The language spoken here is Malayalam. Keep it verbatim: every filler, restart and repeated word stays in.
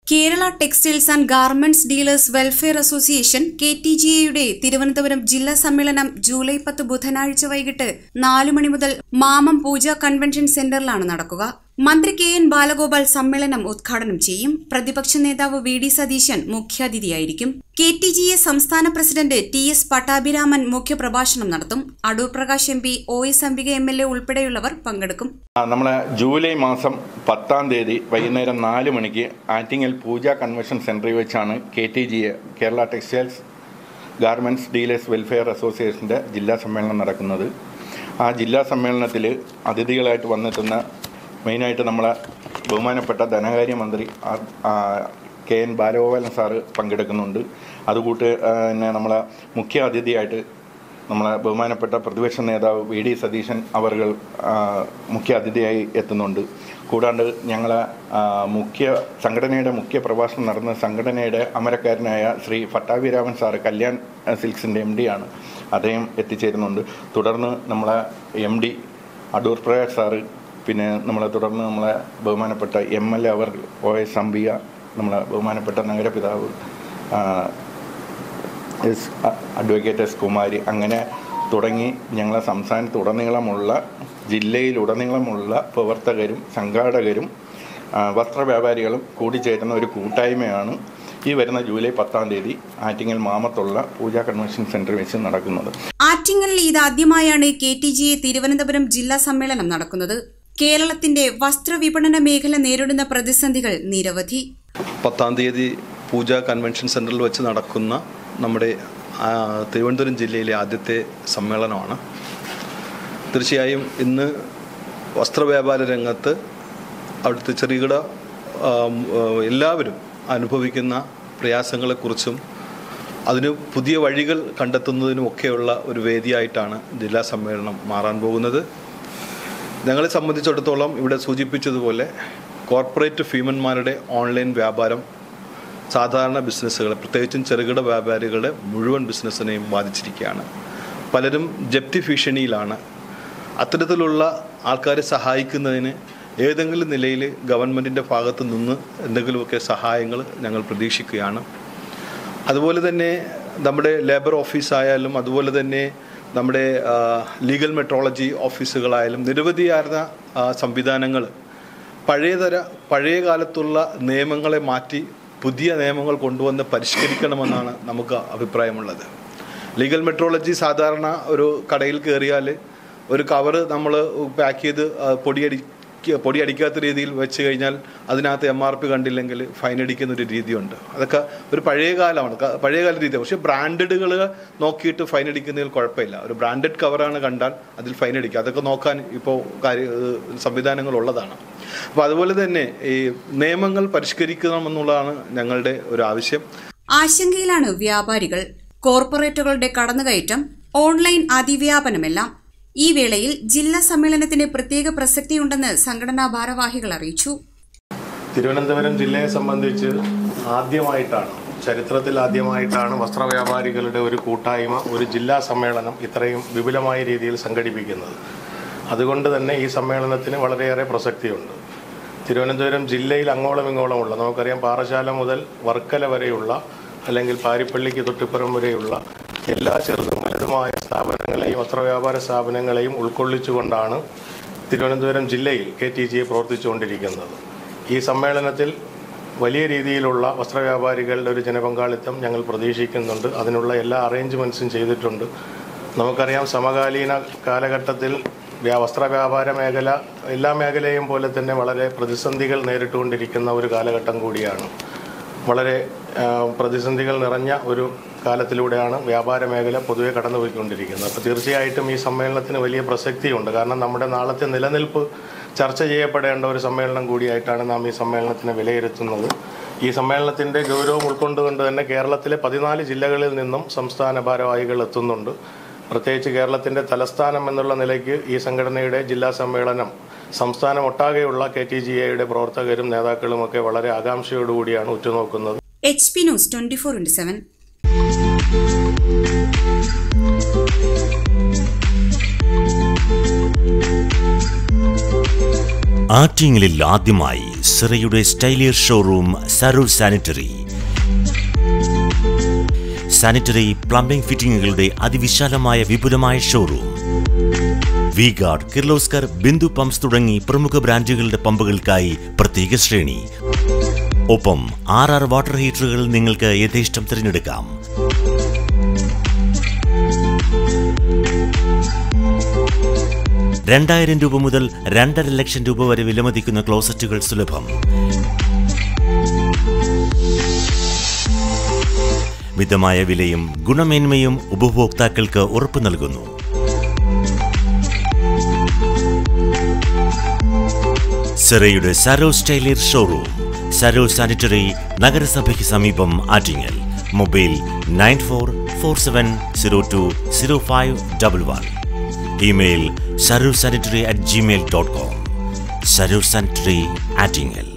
Kerala Textiles and Garments Dealers Welfare Association K T G A യുടെ തിരുവനന്തപുരം ജില്ലാ സമ്മേളനം ജൂലൈ പത്ത് ബുധനാഴ്ച വൈകിട്ട് നാല് മണി മുതൽ മാമം പൂജ കൺവെൻഷൻ സെന്ററിലാണ് നടക്കുക. മന്ത്രി കെ എൻ ബാലഗോപാൽ സമ്മേളനം ഉദ്ഘാടനം ചെയ്യും. പ്രതിപക്ഷ നേതാവ് വി ഡി സതീശൻ മുഖ്യാതിഥിയായിരിക്കും. കെ ടി ജി എ സംസ്ഥാന പ്രസിഡന്റ് ടി എസ് പട്ടാഭിരാമൻ മുഖ്യപ്രഭാഷണം നടത്തും. Adoor Prakash M P, O S Ambika M L A ഉൾപ്പെടെയുള്ളവർ പങ്കെടുക്കും. നമ്മളെ ജൂലൈ മാസം പത്താം തീയതി വൈകുന്നേരം നാല് മണിക്ക് ആറ്റിങ്ങൽ പൂജ കൺവെൻഷൻ സെന്ററിൽ വെച്ചാണ് K T G A Kerala textiles garments dealers welfare അസോസിയേഷൻ്റെ ജില്ലാ സമ്മേളനം നടക്കുന്നത്. ആ ജില്ലാ സമ്മേളനത്തിൽ അതിഥികളായിട്ട് വന്നെത്തുന്ന മെയിനായിട്ട് നമ്മളെ ബഹുമാനപ്പെട്ട ധനകാര്യമന്ത്രി കെ എൻ ബാലഗോപാലൻ സാറ് പങ്കെടുക്കുന്നുണ്ട്. അതുകൂട്ട് പിന്നെ നമ്മളെ മുഖ്യ അതിഥിയായിട്ട് നമ്മളെ ബഹുമാനപ്പെട്ട പ്രതിപക്ഷ നേതാവ് വി ഡി സതീശൻ അവർ മുഖ്യ അതിഥിയായി എത്തുന്നുണ്ട്. കൂടാണ്ട് ഞങ്ങളെ മുഖ്യ സംഘടനയുടെ മുഖ്യ പ്രഭാഷണം നടന്ന സംഘടനയുടെ അമരക്കാരനായ ശ്രീ പട്ടാഭിരാമൻ സാറ് കല്യാൺ സിൽക്സിൻ്റെ എം ഡി ആണ്. അദ്ദേഹം എത്തിച്ചേരുന്നുണ്ട്. തുടർന്ന് നമ്മളെ M D Adoor Prakash sir, പിന്നെ നമ്മളെ തുടർന്ന് നമ്മളെ ബഹുമാനപ്പെട്ട എം എൽ എ അവർ ഒ എസ് അംബിക, നമ്മളെ ബഹുമാനപ്പെട്ട നഗരപിതാവ് എസ് അഡ്വക്കേറ്റ് എസ് കുമാരി, അങ്ങനെ തുടങ്ങി ഞങ്ങളെ സംസ്ഥാനത്തുടനീളമുള്ള ജില്ലയിലുടനീളമുള്ള പ്രവർത്തകരും സംഘാടകരും വസ്ത്രവ്യാപാരികളും കൂടിച്ചേരുന്ന ഒരു കൂട്ടായ്മയാണ് ഈ വരുന്ന ജൂലൈ പത്താം തീയതി ആറ്റിങ്ങൽ മാമത്തുള്ള പൂജ കൺവെൻഷൻ സെന്ററിൽ വെച്ച് നടക്കുന്നത്. ആറ്റിങ്ങലിൽ ഇതാദ്യമായാണ് K T G A Thiruvananthapuram ജില്ലാ സമ്മേളനം നടക്കുന്നത്. കേരളത്തിന്റെ വസ്ത്രവിപണന മേഖല നേരിടുന്ന പ്രതിസന്ധികൾ നിരവധി. പത്താം തീയതി പൂജ കൺവെൻഷൻ സെന്ററിൽ വെച്ച് നടക്കുന്ന നമ്മുടെ തിരുവനന്തപുരം ജില്ലയിലെ ആദ്യത്തെ സമ്മേളനമാണ്. തീർച്ചയായും ഇന്ന് വസ്ത്രവ്യാപാര രംഗത്ത് അവിടുത്തെ ചെറുകിട എല്ലാവരും അനുഭവിക്കുന്ന പ്രയാസങ്ങളെക്കുറിച്ചും അതിന് പുതിയ വഴികൾ കണ്ടെത്തുന്നതിനുമൊക്കെയുള്ള ഒരു വേദിയായിട്ടാണ് ജില്ലാ സമ്മേളനം മാറാൻ പോകുന്നത്. ഞങ്ങളെ സംബന്ധിച്ചിടത്തോളം ഇവിടെ സൂചിപ്പിച്ചതുപോലെ കോർപ്പറേറ്റ് ഭീമന്മാരുടെ ഓൺലൈൻ വ്യാപാരം സാധാരണ ബിസിനസ്സുകളെ, പ്രത്യേകിച്ചും ചെറുകിട വ്യാപാരികളുടെ മുഴുവൻ ബിസിനസ്സിനെയും ബാധിച്ചിരിക്കുകയാണ്. പലരും ജപ്തി ഭീഷണിയിലാണ്. അത്തരത്തിലുള്ള ആൾക്കാരെ സഹായിക്കുന്നതിന് ഏതെങ്കിലും നിലയിൽ ഗവൺമെൻറ്റിൻ്റെ ഭാഗത്തു നിന്ന് എന്തെങ്കിലുമൊക്കെ സഹായങ്ങൾ ഞങ്ങൾ പ്രതീക്ഷിക്കുകയാണ്. അതുപോലെ തന്നെ നമ്മുടെ ലേബർ ഓഫീസായാലും അതുപോലെ തന്നെ നമ്മുടെ ലീഗൽ മെട്രോളജി ഓഫീസുകളായാലും നിരവധിയായിരുന്ന സംവിധാനങ്ങൾ പഴയതര പഴയ കാലത്തുള്ള നിയമങ്ങളെ മാറ്റി പുതിയ നിയമങ്ങൾ കൊണ്ടുവന്ന് പരിഷ്കരിക്കണമെന്നാണ് നമുക്ക് അഭിപ്രായമുള്ളത്. ലീഗൽ മെട്രോളജി സാധാരണ ഒരു കടയിൽ കയറിയാൽ ഒരു കവറ് നമ്മൾ പാക്ക് ചെയ്ത് പൊടിയടി പൊടി അടിക്കാത്ത രീതിയിൽ വെച്ച് കഴിഞ്ഞാൽ അതിനകത്ത് എം ആർ പി കണ്ടില്ലെങ്കിൽ ഫൈൻ അടിക്കുന്ന ഒരു രീതിയുണ്ട്. അതൊക്കെ ഒരു പഴയ കാലമാണ്, പഴയകാല രീതിയാണ്. പക്ഷേ ബ്രാൻഡഡുകൾ നോക്കിയിട്ട് ഫൈൻ അടിക്കുന്നതിൽ കുഴപ്പമില്ല. ഒരു ബ്രാൻഡഡ് കവറാണ് കണ്ടാൽ അതിൽ ഫൈൻ അടിക്കുക. അതൊക്കെ നോക്കാൻ ഇപ്പോൾ കാര്യ സംവിധാനങ്ങളുള്ളതാണ്. അപ്പോൾ അതുപോലെ തന്നെ ഈ നിയമങ്ങൾ പരിഷ്കരിക്കണമെന്നുള്ളതാണ് ഞങ്ങളുടെ ഒരു ആവശ്യം. ആശങ്കയിലാണ് വ്യാപാരികൾ. കോർപ്പറേറ്റുകളുടെ കടന്നുകയറ്റം, ഓൺലൈൻ അതിവ്യാപനമെല്ലാം. ഈ വേളയിൽ ജില്ലാ സമ്മേളനത്തിന് പ്രത്യേക പ്രസക്തിയുണ്ടെന്ന് സംഘടനാ ഭാരവാഹികൾ അറിയിച്ചു. തിരുവനന്തപുരം ജില്ലയെ സംബന്ധിച്ച് ആദ്യമായിട്ടാണ്, ചരിത്രത്തിൽ ആദ്യമായിട്ടാണ് വസ്ത്രവ്യാപാരികളുടെ ഒരു കൂട്ടായ്മ, ഒരു ജില്ലാ സമ്മേളനം ഇത്രയും വിപുലമായ രീതിയിൽ സംഘടിപ്പിക്കുന്നത്. അതുകൊണ്ട് തന്നെ ഈ സമ്മേളനത്തിന് വളരെയേറെ പ്രസക്തിയുണ്ട്. തിരുവനന്തപുരം ജില്ലയിൽ അങ്ങോളം ഇങ്ങോളമുള്ള, നമുക്കറിയാം പാറശാല മുതൽ വർക്കല വരെയുള്ള അല്ലെങ്കിൽ പാരിപ്പള്ളിക്ക് തൊട്ടിപ്പുറം വരെയുള്ള എല്ലാ ചെറുതും വലുതുമായ സ്ഥാപനങ്ങളെയും വസ്ത്രവ്യാപാര സ്ഥാപനങ്ങളെയും ഉൾക്കൊള്ളിച്ചുകൊണ്ടാണ് തിരുവനന്തപുരം ജില്ലയിൽ കെ ടി ജി എ പ്രവർത്തിച്ചുകൊണ്ടിരിക്കുന്നത്. ഈ സമ്മേളനത്തിൽ വലിയ രീതിയിലുള്ള വസ്ത്രവ്യാപാരികളുടെ ഒരു ജനപങ്കാളിത്തം ഞങ്ങൾ പ്രതീക്ഷിക്കുന്നുണ്ട്. അതിനുള്ള എല്ലാ അറേഞ്ച്മെൻറ്റ്സും ചെയ്തിട്ടുണ്ട്. നമുക്കറിയാം സമകാലീന കാലഘട്ടത്തിൽ വസ്ത്രവ്യാപാര മേഖല എല്ലാ മേഖലയും പോലെ തന്നെ വളരെ പ്രതിസന്ധികൾ നേരിട്ടുകൊണ്ടിരിക്കുന്ന ഒരു കാലഘട്ടം കൂടിയാണ്. വളരെ പ്രതിസന്ധികൾ നിറഞ്ഞ ഒരു കാലത്തിലൂടെയാണ് വ്യാപാര മേഖല പൊതുവെ കടന്നുപോയിക്കൊണ്ടിരിക്കുന്നത്. അപ്പോൾ തീർച്ചയായിട്ടും ഈ സമ്മേളനത്തിന് വലിയ പ്രസക്തിയുണ്ട്. കാരണം നമ്മുടെ നാളത്തെ നിലനിൽപ്പ് ചർച്ച ചെയ്യപ്പെടേണ്ട ഒരു സമ്മേളനം കൂടിയായിട്ടാണ് നാം ഈ സമ്മേളനത്തിനെ വിലയിരുത്തുന്നത്. ഈ സമ്മേളനത്തിൻ്റെ ഗൗരവം ഉൾക്കൊണ്ടുകൊണ്ട് തന്നെ കേരളത്തിലെ പതിനാല് ജില്ലകളിൽ നിന്നും സംസ്ഥാന ഭാരവാഹികൾ എത്തുന്നുണ്ട്. പ്രത്യേകിച്ച് കേരളത്തിൻ്റെ തലസ്ഥാനം എന്നുള്ള നിലയ്ക്ക് ഈ സംഘടനയുടെ ജില്ലാ സമ്മേളനം സംസ്ഥാനമൊട്ടാകെയുള്ള കെ ടി ജി എയുടെ പ്രവർത്തകരും നേതാക്കളുമൊക്കെ വളരെ ആകാംക്ഷയോടുകൂടിയാണ് ഉറ്റുനോക്കുന്നത്. H P news twenty four into seven. ആറ്റിങ്ങലിൽ ആദ്യമായി സിറയുടെ സ്റ്റൈലിയർ ഷോറൂം സരൂർ സാനിറ്ററി. സാനിറ്ററി പ്ലംബിംഗ് ഫിറ്റിംഗുകളുടെ അതിവിശാലമായ വിപുലമായ showroom. V guard, Kirloskar, Bindu pumps തുടങ്ങി പ്രമുഖ ബ്രാൻഡുകളുടെ പമ്പുകൾക്കായി പ്രത്യേക ശ്രേണി. ഒപ്പം ആർ ആർ വാട്ടർ ഹീറ്ററുകൾ നിങ്ങൾക്ക് യഥേഷ്ടം തിരഞ്ഞെടുക്കാം. രണ്ടായിരം രൂപ മുതൽ രണ്ടര ലക്ഷം രൂപ വരെ വിലമതിക്കുന്ന ക്ലോസറ്റുകൾ സുലഭം. മിതമായ വിലയും ഗുണമേന്മയും ഉപഭോക്താക്കൾക്ക് ഉറപ്പു നൽകുന്നു. സിറയുടെ സരോ സ്റ്റൈലിയർ ഷോറൂം, സരോ സാനിറ്ററി, നഗരസഭയ്ക്ക് സമീപം, Attingal. Mobile nine four four seven zero two zero five double one. Email സരോ sanitary at Gmail dot com. സരോ സാനിറ്ററി, ആറ്റിങ്ങൽ.